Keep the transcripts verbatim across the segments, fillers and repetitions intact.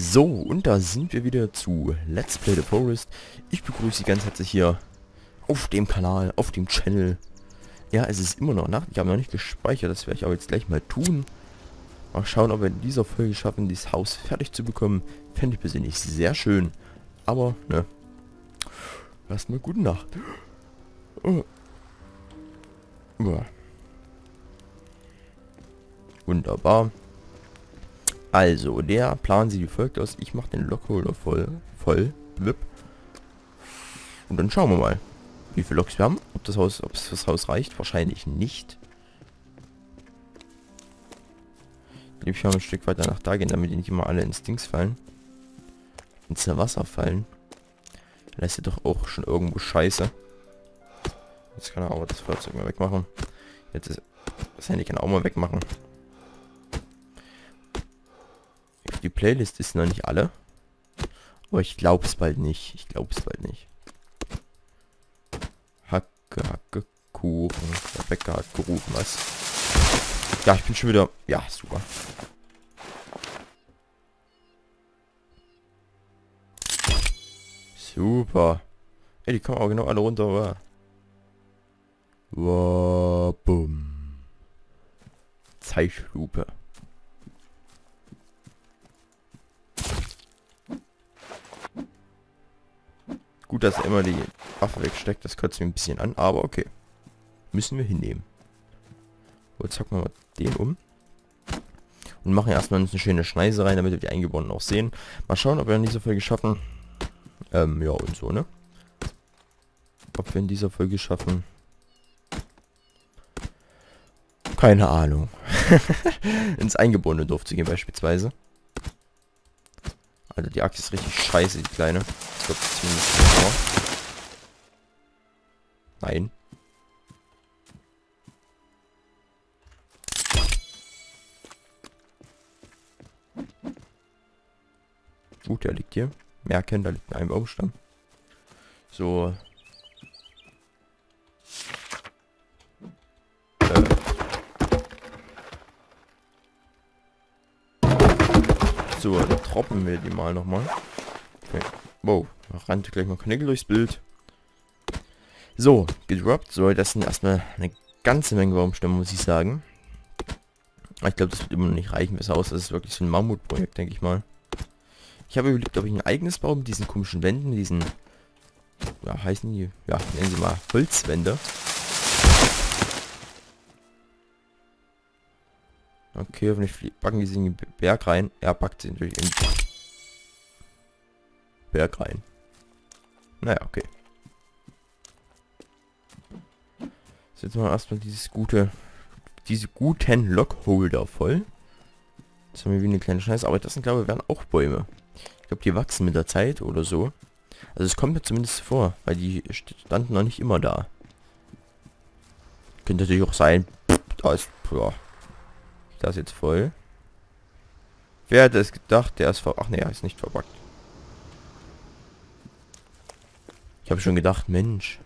So, und da sind wir wieder zu Let's Play the Forest. Ich begrüße Sie ganz herzlich hier auf dem Kanal, auf dem Channel. Ja, es ist immer noch Nacht. Ich habe noch nicht gespeichert, das werde ich aber jetzt gleich mal tun. Mal schauen, ob wir in dieser Folge schaffen, dieses Haus fertig zu bekommen. Fände ich persönlich sehr schön. Aber, ne. Erstmal gute Nacht. Oh. Ja. Wunderbar. Also, der Plan sieht wie folgt aus. Ich mache den Lockholder voll. Voll. Blip. Und dann schauen wir mal, wie viele Loks wir haben. Ob das Haus, ob es das Haus reicht. Wahrscheinlich nicht. Ich will ein Stück weiter nach da gehen, damit die nicht immer alle ins Dings fallen. Ins Wasser fallen. Das ist ja doch auch schon irgendwo scheiße. Jetzt kann er aber das Feuerzeug mal wegmachen. Jetzt ist das Handy kann er auch mal wegmachen. Die Playlist ist noch nicht alle. Aber ich glaube es bald nicht. Ich glaube es bald nicht. Hacke, Hacke, Kuchen. Der Bäcker hat gerufen, was? Ja, ich bin schon wieder... Ja, super. Super. Ey, die kommen auch genau alle runter, oder? Wow, bumm. Zeitlupe. Gut, dass er immer die Waffe wegsteckt, das kotzt mir ein bisschen an, aber okay. Müssen wir hinnehmen. So, jetzt hacken wir mal den um. Und machen erstmal eine schöne Schneise rein, damit wir die Eingeborenen auch sehen. Mal schauen, ob wir in dieser Folge schaffen. Ähm, ja, und so, ne? Ob wir in dieser Folge schaffen. Keine Ahnung. Ins eingeborene Dorf zu gehen beispielsweise. Alter, die Axt ist richtig scheiße, die kleine. Ich glaube, zumindest vor. Nein. Gut, der liegt hier. Merken, da liegt ein Baumstamm. So. Äh. So, dann droppen wir die mal nochmal. Okay. Wow, da rannte gleich mal Knickel durchs Bild. So, gedroppt. So, das sind erstmal eine ganze Menge Baumstämme, muss ich sagen. Ich glaube, das wird immer noch nicht reichen fürs Haus. Das ist wirklich so ein Mammutprojekt, denke ich mal. Ich habe überlegt, ob ich ein eigenes baue mit diesen komischen Wänden, diesen... Ja, heißen die... Ja, nennen sie mal Holzwände. Okay, hoffentlich packen die sie in den Berg rein. Er packt sie natürlich in den Berg rein. Naja, okay. Jetzt mal erstmal dieses gute... Diese guten Lockholder voll. Jetzt haben wir wie eine kleine Scheiße. Aber das sind, glaube ich, wären auch Bäume. Ich glaube, die wachsen mit der Zeit oder so. Also es kommt mir zumindest vor, weil die standen noch nicht immer da. Könnte natürlich auch sein, pff, da ist, ja, da ist jetzt voll. Wer hätte es gedacht, der ist ver... Ach ne, er ist nicht verpackt. Ich habe schon gedacht, Mensch.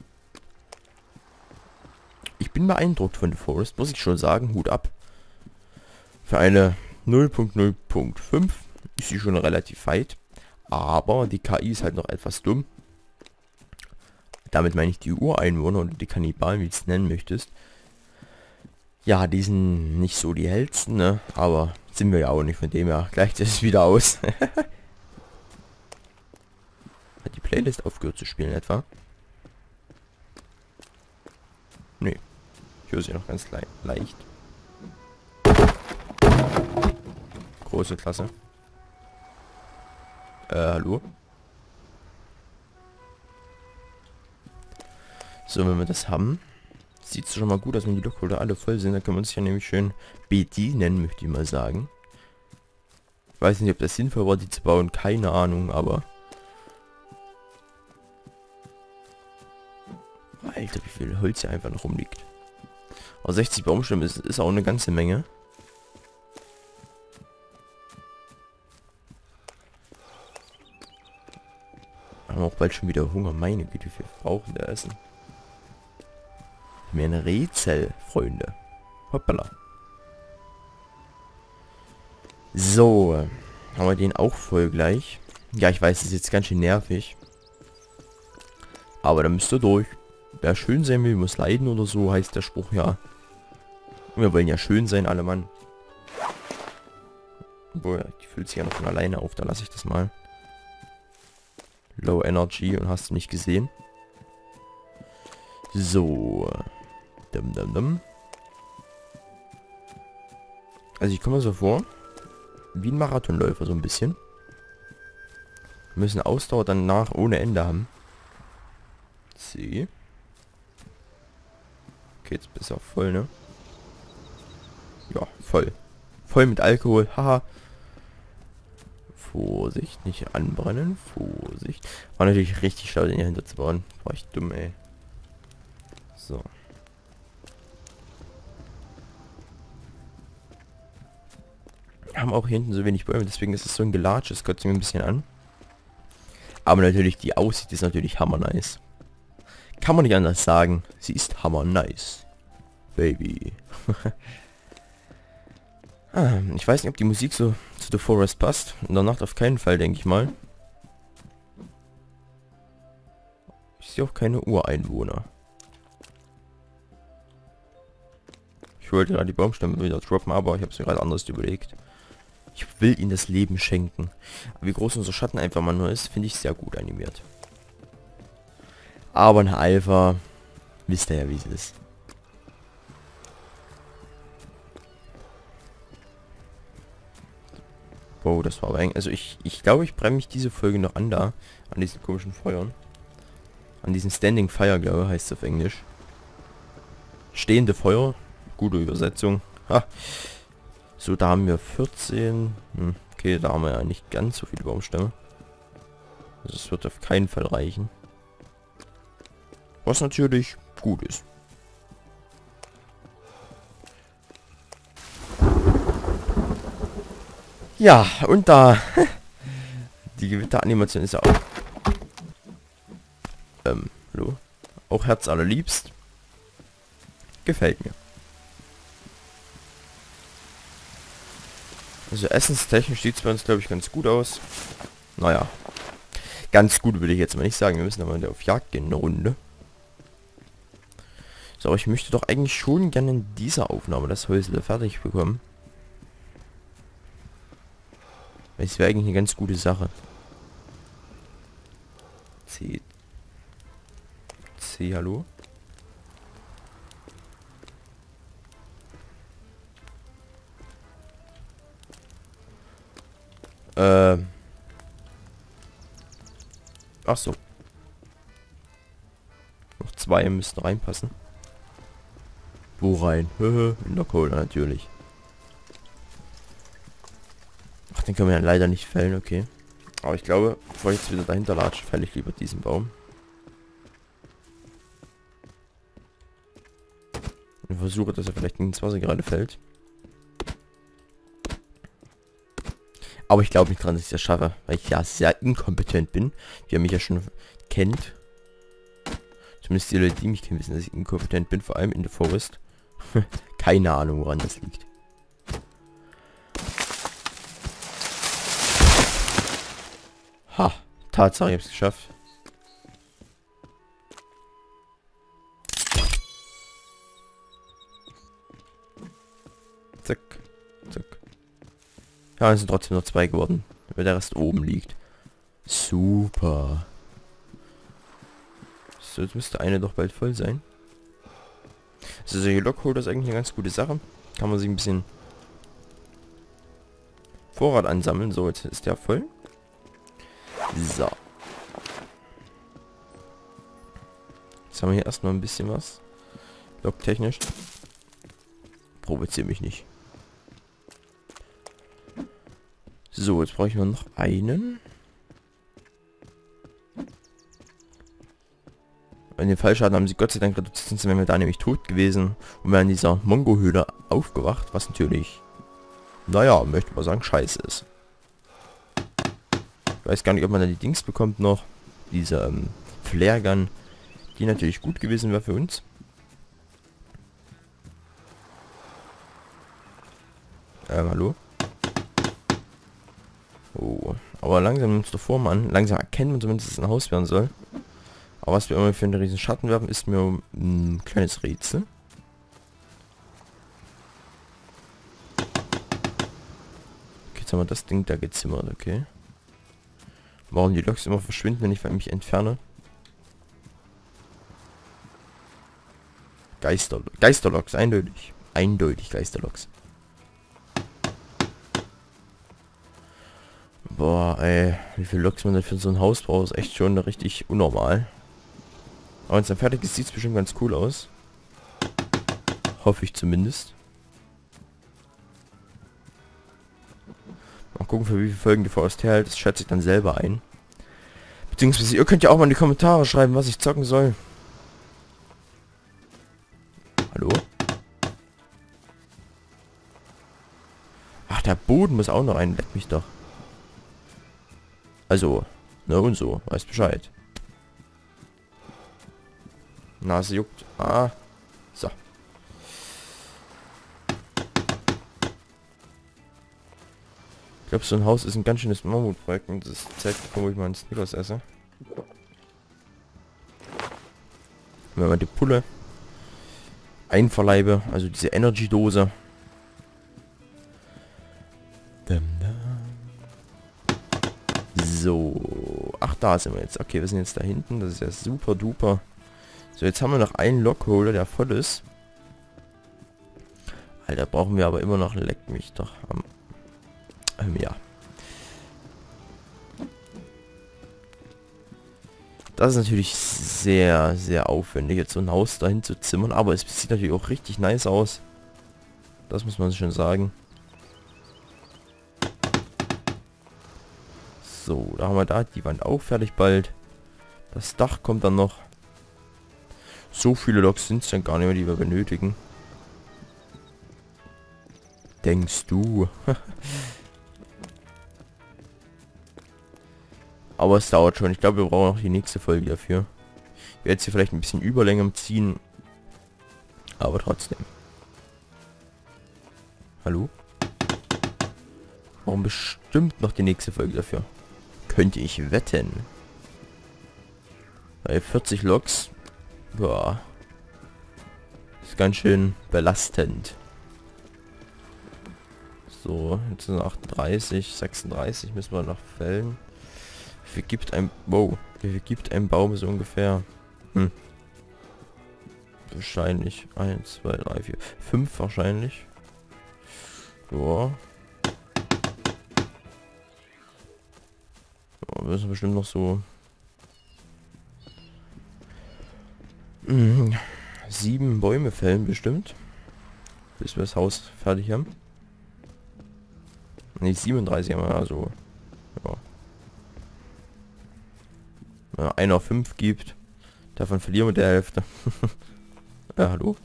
Ich bin beeindruckt von The Forest, muss ich schon sagen, Hut ab. Für eine null Punkt null Punkt fünf ist sie schon relativ weit. Aber die K I ist halt noch etwas dumm. Damit meine ich die Ureinwohner oder die Kannibalen, wie du es nennen möchtest. Ja, die sind nicht so die hellsten, ne? Aber sind wir ja auch nicht, von dem her gleicht es wieder aus. Hat die Playlist aufgehört zu spielen etwa? Nee. Ich höre sie noch ganz le leicht. Große Klasse. Äh, hallo? So, wenn wir das haben, sieht es schon mal gut aus, wenn die Lockholder alle voll sind. Da können wir uns ja nämlich schön bedienen, möchte ich mal sagen. Ich weiß nicht, ob das sinnvoll war, die zu bauen. Keine Ahnung, aber... Alter, wie viel Holz hier einfach noch rumliegt. Aber sechzig Baumstämme ist, ist auch eine ganze Menge. Haben auch bald schon wieder Hunger. Meine Güte, wir brauchen da Essen. Mehr ein Rätsel, Freunde. Hoppala. So. Haben wir den auch voll gleich. Ja, ich weiß, das ist jetzt ganz schön nervig. Aber da müsst ihr durch. Wer schön sein will, muss leiden oder so, heißt der Spruch ja. Wir wollen ja schön sein, alle Mann. Boah, die füllt sich ja noch von alleine auf, da lasse ich das mal. Low Energy und hast du nicht gesehen. So. Dum, dum, dum. Also ich komme mir so vor, wie ein Marathonläufer so ein bisschen. Wir müssen Ausdauer danach ohne Ende haben. C. Okay, jetzt bist du auch voll, ne? Ja, voll. Voll mit Alkohol, haha. Vorsicht, nicht anbrennen. Vorsicht. War natürlich richtig schlau, den hier hinter zu bauen. War ich dumm, ey. So. Wir haben auch hier hinten so wenig Bäume, deswegen ist es so ein Gelatsch. Das kotzt mir ein bisschen an. Aber natürlich, die Aussicht ist natürlich hammer nice. Kann man nicht anders sagen. Sie ist hammer nice. Baby. ah, ich weiß nicht, ob die Musik so zu The Forest passt. In der Nacht auf keinen Fall, denke ich mal. Ich sehe auch keine Ureinwohner. Ich wollte gerade die Baumstämme wieder droppen, aber ich habe es mir gerade anders überlegt. Ich will ihnen das Leben schenken. Aber wie groß unser Schatten einfach mal nur ist, finde ich sehr gut animiert. Aber ein Alpha, wisst ihr ja, wie es ist. Wow, das war aber eng. Also ich, ich glaube, ich brenne mich diese Folge noch an da. An diesen komischen Feuern. An diesen Standing Fire, glaube ich, heißt es auf Englisch. Stehende Feuer. Gute Übersetzung. Ha. So, da haben wir vierzehn. Hm, okay, da haben wir ja nicht ganz so viele Baumstämme. Also es wird auf keinen Fall reichen. Was natürlich gut ist. Ja, und da... die Gewitteranimation ist ja auch... Ähm, hallo? Auch Herz allerliebst. Gefällt mir. Also essenstechnisch sieht es bei uns, glaube ich, ganz gut aus. Naja. Ganz gut würde ich jetzt mal nicht sagen. Wir müssen aber auf Jagd gehen, eine Runde. So, aber ich möchte doch eigentlich schon gerne in dieser Aufnahme das Häusle fertig bekommen. Es wäre eigentlich eine ganz gute Sache. C. C, hallo? Ähm. Ach so. Noch zwei müssten reinpassen. Wo rein? In der Kohle natürlich. Ach, den können wir ja leider nicht fällen, okay. Aber ich glaube, bevor ich jetzt wieder dahinter latsche, fälle ich lieber diesen Baum. Und versuche, dass er vielleicht ins Wasser gerade fällt. Aber ich glaube nicht dran, dass ich das schaffe, weil ich ja sehr inkompetent bin. Wie ihr mich ja schon kennt. Zumindest die Leute, die mich kennen, wissen, dass ich inkompetent bin, vor allem in The Forest. Keine Ahnung, woran das liegt. Ha, Tatsache, ich hab's geschafft. Zack, zack. Ja, es sind trotzdem noch zwei geworden, weil der Rest oben liegt. Super. So, jetzt müsste eine doch bald voll sein. Also solche Lockholder ist eigentlich eine ganz gute Sache. Kann man sich ein bisschen Vorrat ansammeln. So, jetzt ist der voll. So. Jetzt haben wir hier erstmal ein bisschen was. Locktechnisch. Provoziere mich nicht. So, jetzt brauche ich nur noch einen. Und den Fallschaden haben sie Gott sei Dank reduziert, sonst wären wir da nämlich tot gewesen und wären in dieser Mongo-Höhle aufgewacht, was natürlich, naja, möchte man sagen, scheiße ist. Ich weiß gar nicht, ob man da die Dings bekommt noch. Diese ähm, Flare-Gun, die natürlich gut gewesen wäre für uns. Ähm, hallo? Oh, aber langsam nimmt es doch vor, Mann. Langsam erkennen wir zumindest, dass es ein Haus werden soll. Aber was wir immer für einen riesen Schatten werfen, ist mir ein kleines Rätsel. Okay, jetzt haben wir das Ding da gezimmert, okay. Warum die Loks immer verschwinden, wenn ich mich entferne? Geister, Geisterloks, eindeutig. Eindeutig Geisterloks. Boah, ey, wie viele Loks man da für so ein Haus braucht, ist echt schon richtig unnormal. Aber wenn es dann fertig ist, sieht es bestimmt ganz cool aus. Hoffe ich zumindest. Mal gucken, für wie viele Folgen die Forest hält. Das schätze ich dann selber ein. Beziehungsweise ihr könnt ja auch mal in die Kommentare schreiben, was ich zocken soll. Hallo? Ach, der Boden muss auch noch rein. Leck mich doch. Also, ne und so. Weißt Bescheid. Nase juckt. Ah. So. Ich glaube, so ein Haus ist ein ganz schönes Mammutprojekt und das zeigt, wo ich mal einen Snickers esse. Wenn man die Pulle einverleibe, also diese Energy-Dose. So. Ach, da sind wir jetzt. Okay, wir sind jetzt da hinten. Das ist ja super duper. So, jetzt haben wir noch einen Lockholder, der voll ist. Alter, brauchen wir aber immer noch, leck mich doch am... Ähm, ja. Das ist natürlich sehr, sehr aufwendig, jetzt so ein Haus dahin zu zimmern. Aber es sieht natürlich auch richtig nice aus. Das muss man schon sagen. So, da haben wir da die Wand auch fertig bald. Das Dach kommt dann noch. So viele Loks sind es dann gar nicht mehr, die wir benötigen. Denkst du? Aber es dauert schon. Ich glaube, wir brauchen noch die nächste Folge dafür. Ich werde jetzt hier vielleicht ein bisschen Überlänge ziehen. Aber trotzdem. Hallo? Warum bestimmt noch die nächste Folge dafür? Könnte ich wetten. Bei vierzig Loks. Boah. Ist ganz schön belastend. So, jetzt sind achtunddreißig, sechsunddreißig müssen wir noch fällen. Wie viel gibt ein... Wow. Wie viel gibt ein Baum so ungefähr? Hm. Wahrscheinlich. eins, zwei, drei, vier, fünf wahrscheinlich. Ja. Wir müssen bestimmt noch so... Mh, sieben Bäume fällen bestimmt. Bis wir das Haus fertig haben. Ne, siebenunddreißig haben wir also. Ja. Wenn einer fünf gibt, davon verlieren wir die Hälfte. Ja, hallo.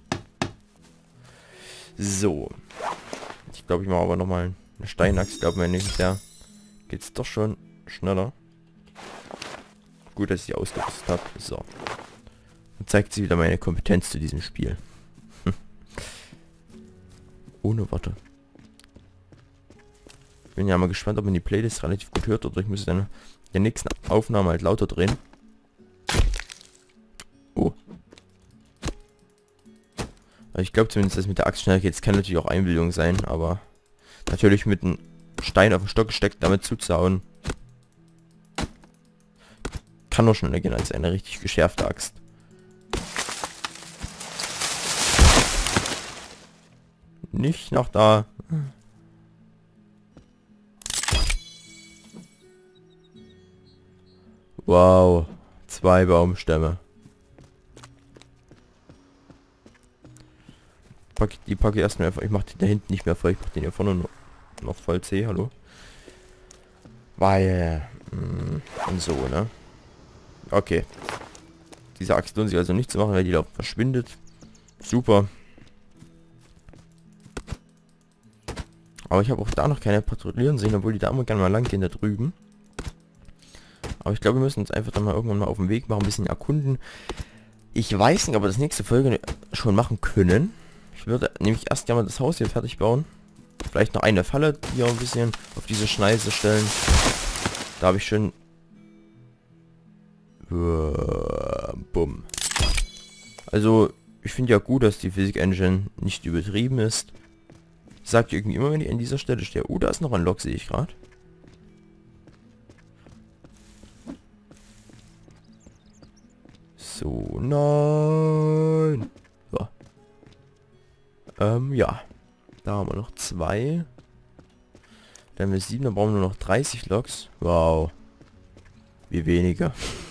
So. Ich glaube, ich mache aber nochmal eine Steinachs. Ich glaube, mein nächstes Jahr geht es doch schon schneller. Gut, dass ich die ausgerüstet habe. So. Und zeigt sie wieder meine Kompetenz zu diesem Spiel. Ohne Worte. Bin ja mal gespannt, ob man die Playlist relativ gut hört, oder ich muss dann der nächsten Aufnahme halt lauter drehen. Oh. Also ich glaube zumindest, dass mit der Axt schneller geht. Es kann natürlich auch Einbildung sein, aber natürlich mit einem Stein auf den Stock gesteckt, damit zuzuhauen, kann noch schneller gehen als eine richtig geschärfte Axt. Nicht nach da. Wow. Zwei Baumstämme. Pack, die packe ich erstmal einfach. Ich mache den da hinten nicht mehr voll. Ich mache den hier vorne noch, noch voll C. Hallo. Weil... Mh, und so, ne? Okay. Diese Axt lohnt sich also nicht zu machen, weil die Lauf verschwindet. Super. Aber ich habe auch da noch keine patrouillieren sehen, obwohl die da immer gerne mal lang gehen da drüben. Aber ich glaube, wir müssen uns einfach dann mal irgendwann mal auf den Weg machen, ein bisschen erkunden. Ich weiß nicht, ob wir das nächste Folge schon machen können. Ich würde nämlich erst gerne mal das Haus hier fertig bauen. Vielleicht noch eine Falle hier ein bisschen auf diese Schneise stellen. Da habe ich schon... Bumm. Also, ich finde ja gut, dass die Physik Engine nicht übertrieben ist. Sagt irgendwie immer, wenn ich an dieser Stelle stehe. Oh, da ist noch ein Lok, sehe ich gerade. So, nein. So. Ähm, ja. Da haben wir noch zwei. Dann haben wir sieben, dann brauchen wir nur noch dreißig Loks. Wow. Wie weniger.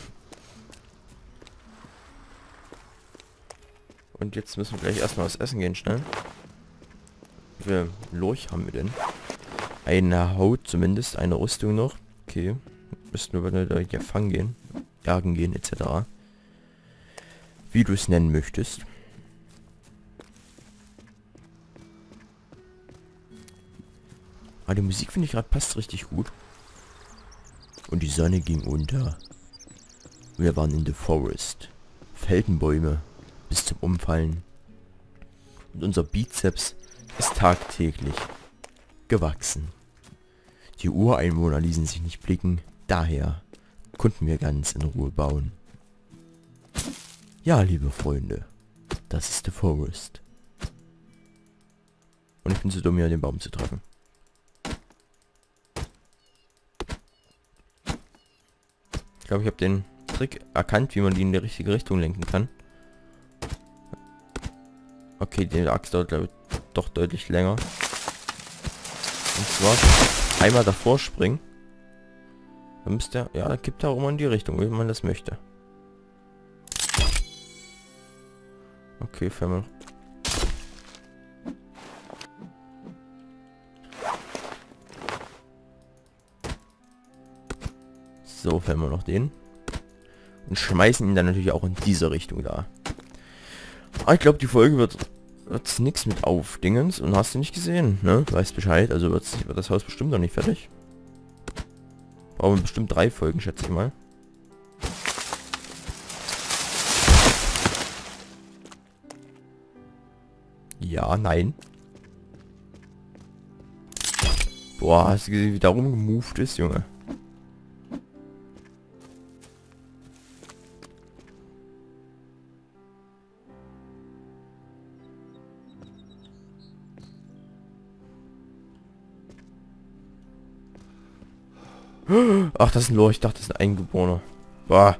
Und jetzt müssen wir gleich erstmal was essen gehen, schnell. Wie viel Lurch haben wir denn? Eine Haut zumindest, eine Rüstung noch. Okay. Müssten wir da ja fangen gehen. Jagen gehen, et cetera. Wie du es nennen möchtest. Aber die Musik finde ich gerade passt richtig gut. Und die Sonne ging unter. Wir waren in the forest. Feldenbäume bis zum Umfallen. Und unser Bizeps ist tagtäglich gewachsen. Die Ureinwohner ließen sich nicht blicken. Daher konnten wir ganz in Ruhe bauen. Ja, liebe Freunde. Das ist the forest. Und ich bin zu dumm, hier den Baum zu treffen. Ich glaube, ich habe den Trick erkannt, wie man die in die richtige Richtung lenken kann. Okay, die Axt dauert, glaube ich, doch deutlich länger. Und zwar einmal davor springen. Dann müsste er, ja, gibt er auch immer in die Richtung, wie man das möchte. Okay, Family. So, fällen wir noch den. Und schmeißen ihn dann natürlich auch in diese Richtung da. Aber ich glaube, die Folge wird wird's nichts mit Aufdingens. Und hast du nicht gesehen, ne? Du weißt Bescheid. Also wird's, wird das Haus bestimmt noch nicht fertig. Brauchen wir bestimmt drei Folgen, schätze ich mal. Ja, nein. Boah, hast du gesehen, wie da rumgemoved ist, Junge? Ach, das ist ein Loch. Ich dachte, das ist ein Eingeborener. Boah.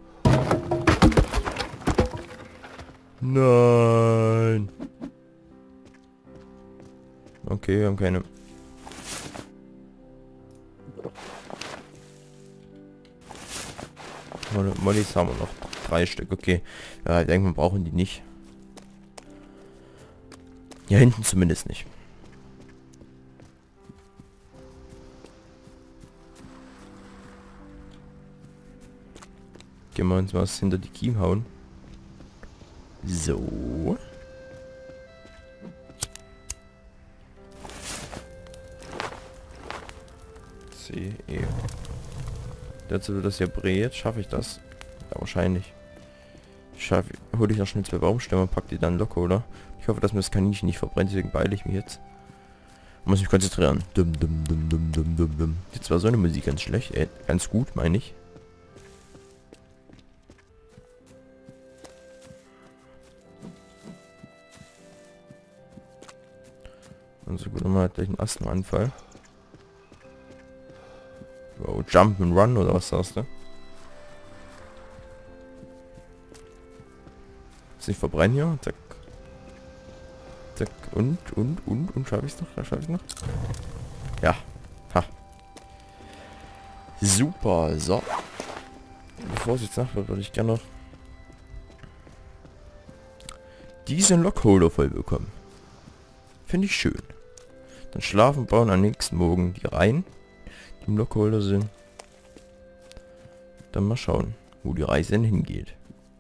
Nein. Okay, wir haben keine. Mollys haben wir noch drei Stück. Okay. Ja, ich denke, wir brauchen die nicht. Hier hinten zumindest nicht. Gehen wir uns was hinter die Kiem hauen. So. C, E. Dazu wird das ja brät. Schaffe ich das? Ja, wahrscheinlich. Schaffe ich. Hole ich noch schnell zwei Baumstämme und pack die dann locker, oder? Ich hoffe, dass mir das Kaninchen nicht verbrennt, deswegen beeile ich mich jetzt. Muss mich konzentrieren. Dum, dum, dum, dum, dum, dum, dum. Jetzt war so eine Musik ganz schlecht. Äh, ganz gut, meine ich. Und so gut, nochmal gleich einen Asthmaanfall. Wow, Jump and Run oder was sagst du? Ist nicht verbrennen hier? Zack. Zack. Und, und, und, und schaffe ich es noch? Ja, schaffe ich noch? Ja. Ha. Super, so. Bevor es jetzt nach wird, würde ich gerne noch diesen Lockholder voll bekommen. Finde ich schön. Dann schlafen, bauen am nächsten Morgen die Reihen, die im Lockholder sind. Dann mal schauen, wo die Reise denn hingeht.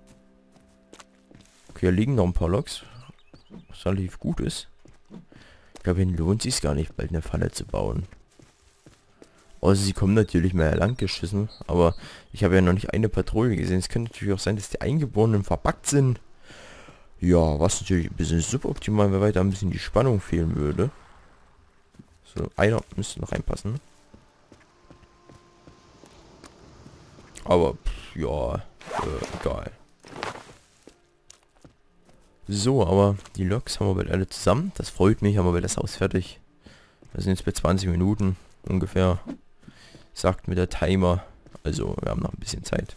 Okay, hier liegen noch ein paar Loks, was relativ gut ist. Ich glaube, hier lohnt es sich gar nicht, bald eine Falle zu bauen. Also sie kommen natürlich mehr lang geschissen, aber ich habe ja noch nicht eine Patrouille gesehen. Es könnte natürlich auch sein, dass die Eingeborenen verbuggt sind. Ja, was natürlich ein bisschen suboptimal wäre, weil da ein bisschen die Spannung fehlen würde. So, einer müsste noch reinpassen. Aber, pff, ja, äh, egal. So, aber die Loks haben wir bald alle zusammen. Das freut mich, haben wir bald das Haus fertig. Wir sind jetzt bei zwanzig Minuten ungefähr. Sagt mir der Timer. Also, wir haben noch ein bisschen Zeit.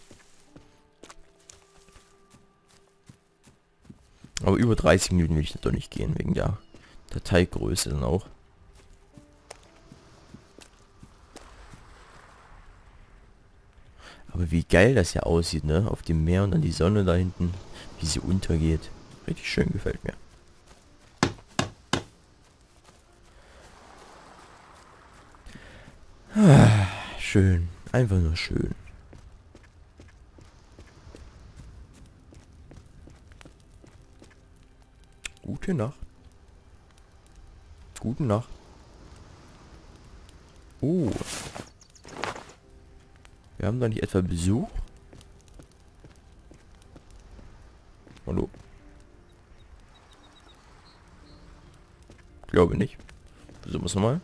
Aber über dreißig Minuten will ich doch nicht gehen, wegen der Dateigröße dann auch. Aber wie geil das ja aussieht, ne? Auf dem Meer und dann die Sonne da hinten, wie sie untergeht. Richtig schön, gefällt mir. Ah, schön. Einfach nur schön. Gute Nacht. Gute Nacht. Oh. Wir haben da nicht etwa Besuch? Hallo? Glaube nicht. Versuchen wir es nochmal.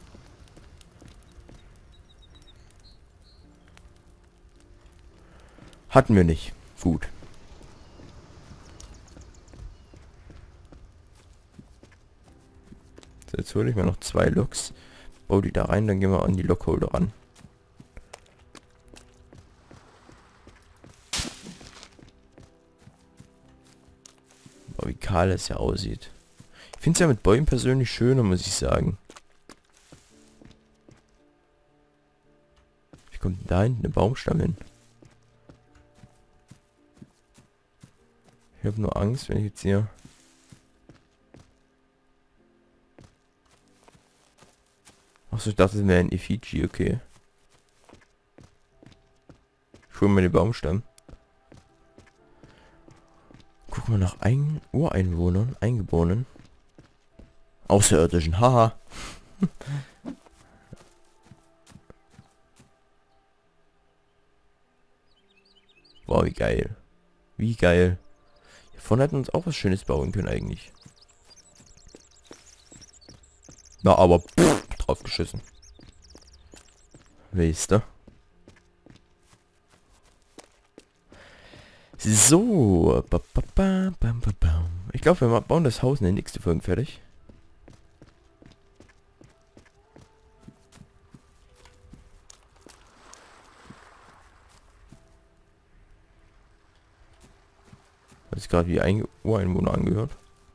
Hatten wir nicht. Gut. So, jetzt hole ich mir noch zwei Loks. Bau die da rein, dann gehen wir an die Lokholder ran. Aber wie kahl es ja aussieht. Ich finde es ja mit Bäumen persönlich schöner, muss ich sagen. Wie kommt denn da hinten ein Baumstamm hin? Ich habe nur Angst, wenn ich jetzt hier... Achso, ich dachte, das wäre ein Effigie, okay. Ich hole mir den Baumstamm. Guck mal nach ein Ureinwohnern, Eingeborenen. Außerirdischen, haha. Wow, wie geil. Wie geil. Hier vorne hätten wir uns auch was Schönes bauen können eigentlich. Na, aber pff, drauf geschissen. Weißt du? So. Ich glaube, wir bauen das Haus in der nächsten Folge fertig. Hat sich gerade wie ein Ureinwohner angehört.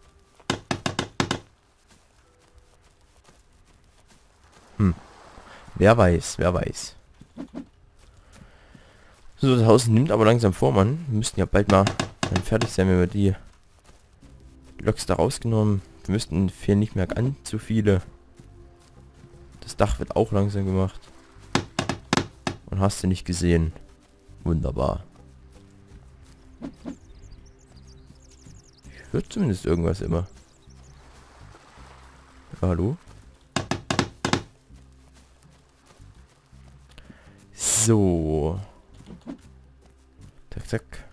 Hm. Wer weiß, wer weiß. So, das Haus nimmt aber langsam vor, Mann. Wir müssten ja bald mal dann fertig sein, wenn wir die Loks da rausgenommen. Wir müssten fehlen nicht mehr ganz zu viele. Das Dach wird auch langsam gemacht. Und hast du nicht gesehen. Wunderbar. Ich höre zumindest irgendwas immer. Ja, hallo? So. Zack, zack.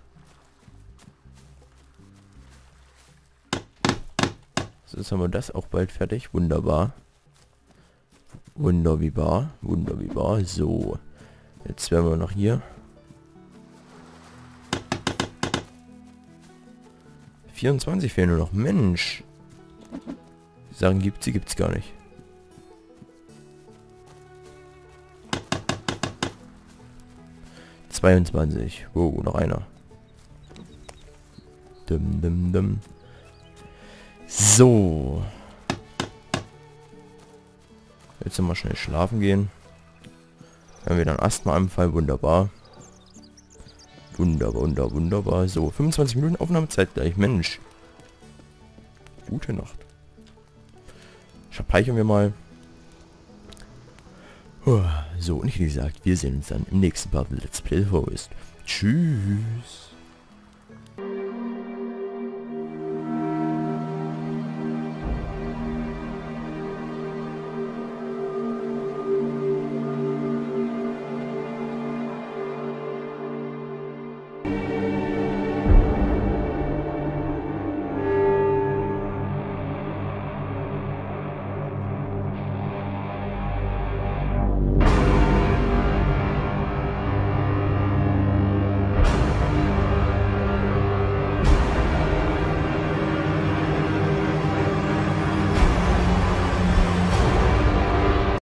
So, jetzt haben wir das auch bald fertig. Wunderbar. Wunderbar. Wunderbar. So. Jetzt werden wir noch hier. vierundzwanzig fehlen nur noch. Mensch. Die Sachen gibt sie, gibt's gar nicht. zweiundzwanzig. Wow, noch einer. Dum, dum, dum. So. Jetzt mal schnell schlafen gehen. Wenn wir dann Asthmaanfall, wunderbar. Wunderbar, wunderbar, wunderbar. So, fünfundzwanzig Minuten Aufnahmezeit gleich. Mensch. Gute Nacht. Speichern wir mal. So, und wie gesagt, wir sehen uns dann im nächsten Part Let's Play Forest. Tschüss.